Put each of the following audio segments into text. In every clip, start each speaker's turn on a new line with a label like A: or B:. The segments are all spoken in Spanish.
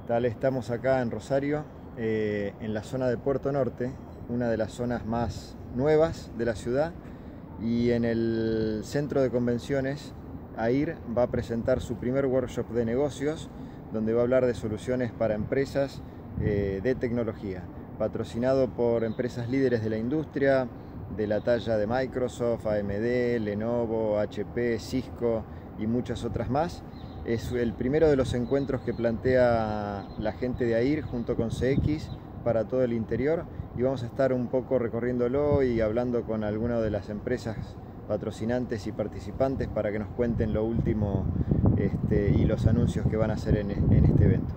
A: Tal, estamos acá en Rosario, en la zona de Puerto Norte, una de las zonas más nuevas de la ciudad, y en el centro de convenciones AIR va a presentar su primer workshop de negocios, donde va a hablar de soluciones para empresas de tecnología, patrocinado por empresas líderes de la industria, de la talla de Microsoft, AMD, Lenovo, HP, Cisco y muchas otras más. Es el primero de los encuentros que plantea la gente de AIR junto con CX para todo el interior, y vamos a estar un poco recorriéndolo y hablando con algunas de las empresas patrocinantes y participantes para que nos cuenten lo último y los anuncios que van a hacer en este evento.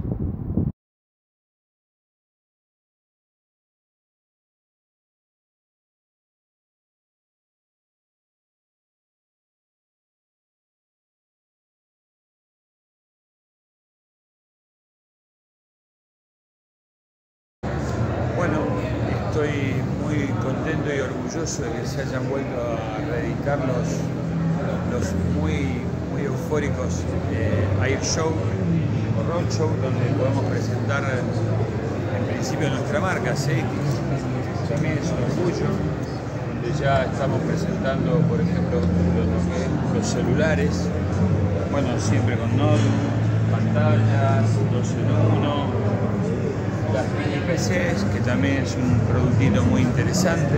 B: Bueno, estoy muy contento y orgulloso de que se hayan vuelto a reeditar los muy eufóricos AIR Show o Roadshow, donde podemos presentar en principio nuestra marca, CX. También es un orgullo, donde ya estamos presentando, por ejemplo, los celulares, bueno, siempre con notebook, pantallas, 2 en 1. Las mini PCs, que también es un productito muy interesante.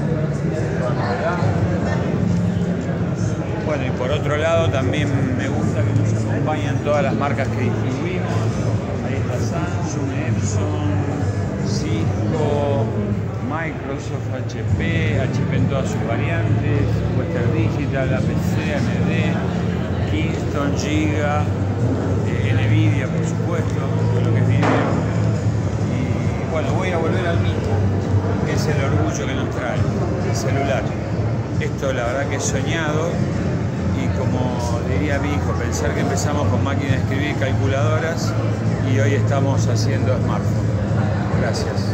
B: Bueno, y por otro lado también me gusta que nos acompañan todas las marcas que distribuimos. Ahí está Samsung, Epson, Cisco, Microsoft, HP en todas sus variantes, Western Digital, APC, AMD, Kingston, Giga, Nvidia, por supuesto, lo que es video. Bueno, voy a volver al mismo, que es el orgullo que nos trae, el celular. Esto la verdad que he soñado, y como diría mi hijo, pensar que empezamos con máquinas de escribir y calculadoras y hoy estamos haciendo smartphone. Gracias.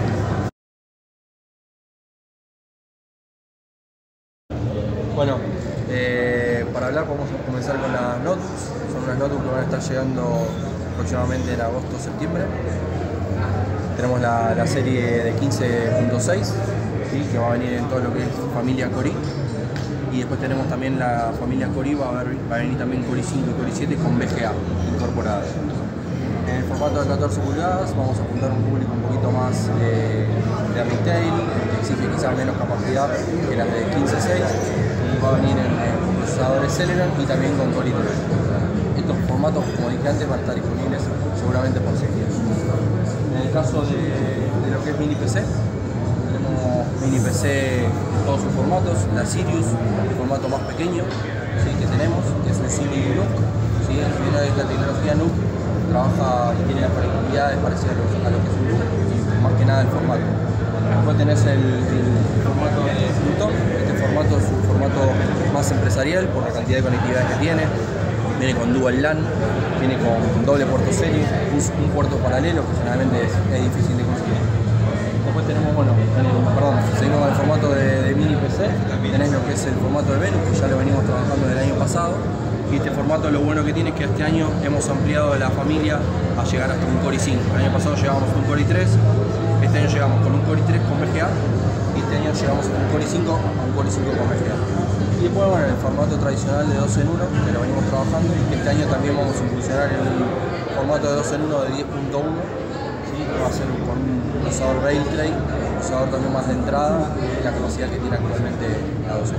C: Bueno, para hablar vamos a comenzar con las notebooks. Son unas notebooks que van a estar llegando aproximadamente en agosto o septiembre. Tenemos la serie de 15.6, ¿sí? Que va a venir en todo lo que es familia Core i, y después tenemos también la familia Core i, va a venir también Core i5 y Core i7 con VGA incorporadas. En el formato de 14 pulgadas vamos a apuntar a un público un poquito más de retail, que exige quizás menos capacidad que las de 15.6, y va a venir en procesadores Celeron y también con Core i3. Estos formatos, como dije antes, van a estar disponibles seguramente por 6 días. En el caso de lo que es mini PC, tenemos mini PC en todos sus formatos. La Sirius, el formato más pequeño, ¿sí? Que tenemos, que es un Siri NUC, ¿sí? Esta tecnología NUC trabaja y tiene las particularidades parecidas a lo que es un NUC, y más que nada el formato. Después tenés el formato de Pluton. Este formato es un formato más empresarial por la cantidad de conectividad que tiene. Viene con Dual LAN, viene con doble puerto serie, un puerto paralelo que generalmente es difícil de conseguir. Después tenemos, seguimos con el formato de mini PC, tenés lo que es el formato de Venus, que ya lo venimos trabajando del año pasado, y este formato lo bueno que tiene es que este año hemos ampliado la familia a llegar hasta un Core i5. El año pasado llegábamos a un Core i3, este año llegamos con un Core i3 con VGA, y este año llegamos a un Core i5 a un Core i5 con VGA. Y después, bueno, el formato tradicional de 2 en 1, que lo venimos trabajando, y que este año también vamos a incursionar en un formato de 2 en 1 de 10.1, ¿sí? Que va a ser con un procesador Railtray, un procesador también más de entrada, y la capacidad que tiene actualmente la 2 en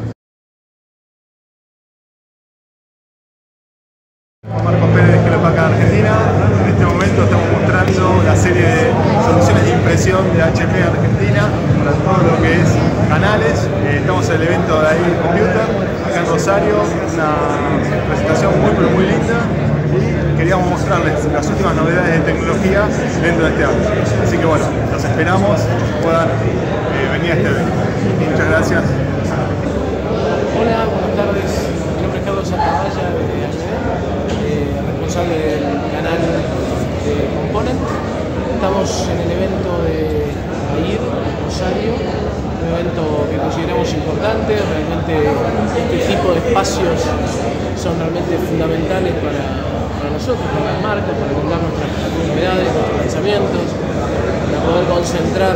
C: 1.
D: Marcos Pérez de Hello Packard Argentina. En este momento estamos mostrando la serie de soluciones de impresión de HP Argentina para todo lo que es canales. Estamos en el evento de AIR Computer acá en Rosario, una presentación muy linda, y queríamos mostrarles las últimas novedades de tecnología dentro de este año. Así que bueno, los esperamos que puedan venir a este evento. Muchas gracias.
E: Hola, buenas tardes. Mi nombre es Carlos Santavalla de AMD, responsable del canal de Component. Estamos en el evento de AIR Rosario, un evento que consideramos importante. Realmente este tipo de espacios son realmente fundamentales para nosotros, para las marcas, para contar nuestras novedades, nuestros lanzamientos, para poder concentrar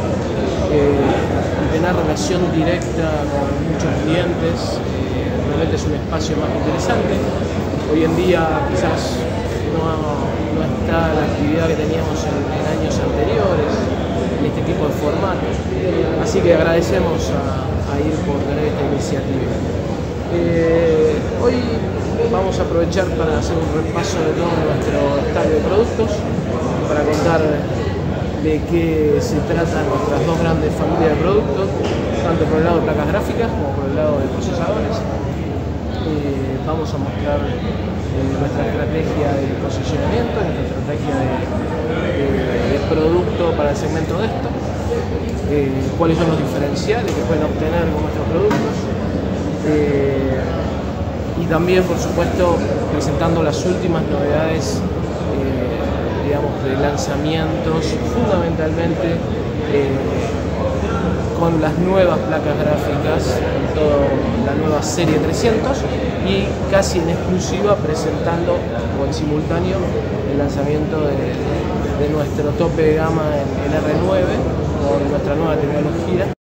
E: y tener relación directa con muchos clientes. Realmente es un espacio más interesante. Hoy en día quizás no está la actividad que teníamos en años anteriores en este tipo de formato, así que agradecemos a IR por tener esta iniciativa. Hoy vamos a aprovechar para hacer un repaso de todo nuestro estadio de productos, para contar de qué se tratan nuestras dos grandes familias de productos, tanto por el lado de placas gráficas como por el lado de procesadores. Vamos a mostrar nuestra estrategia de posicionamiento, nuestra estrategia de producto para el segmento de esto, cuáles son los diferenciales que pueden obtener con nuestros productos, y también, por supuesto, presentando las últimas novedades digamos, de lanzamientos, fundamentalmente con las nuevas placas gráficas, toda la nueva serie 300, y casi en exclusiva presentando o en simultáneo el lanzamiento de nuestro tope de gama en R9 con nuestra nueva tecnología.